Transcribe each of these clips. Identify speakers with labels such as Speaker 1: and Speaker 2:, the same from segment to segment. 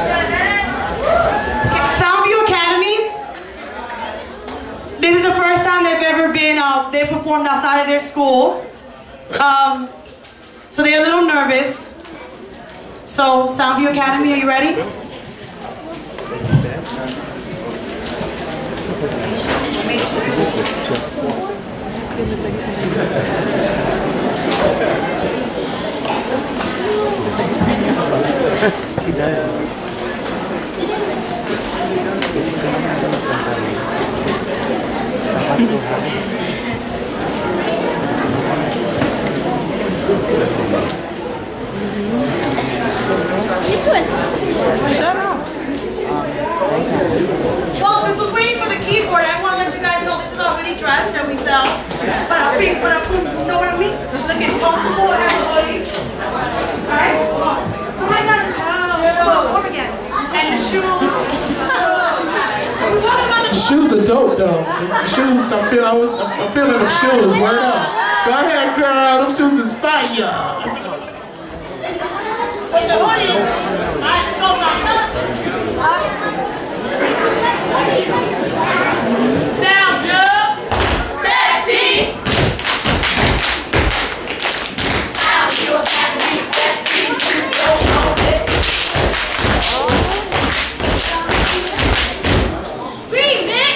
Speaker 1: Soundview Academy. This is the first time they've ever been, they performed outside of their school. So they're a little nervous. So, Soundview Academy, are you ready?
Speaker 2: Shut up.
Speaker 1: Well, since we're waiting for the keyboard, I want to let you guys know this is our hoodie dress that we sell. But you know what I mean? Look, it's comfortable, it has a hoodie. Alright? Oh my God, over again. And the shoes.
Speaker 3: The shoes are dope though. The shoes, I'm feeling them shoes. Word up. Go ahead, girl. Them shoes is fire.
Speaker 1: With the hoodie. Alright, let's go, Soundview. Sexy. Soundview Academy. Sexy. You don't know it. Remix.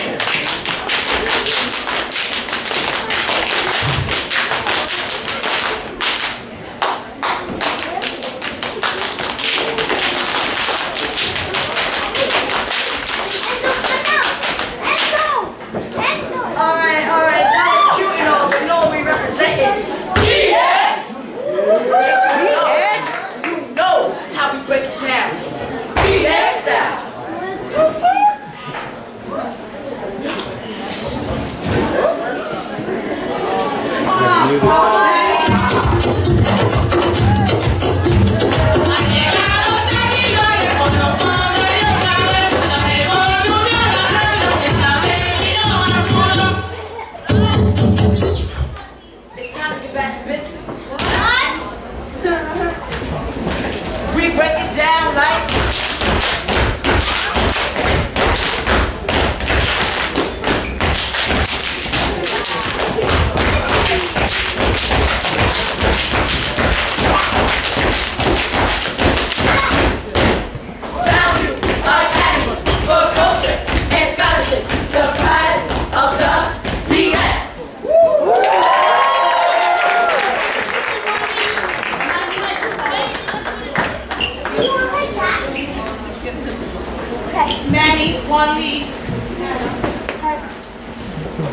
Speaker 1: Manny, one lead.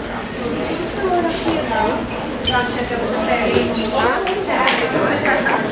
Speaker 1: John, check up the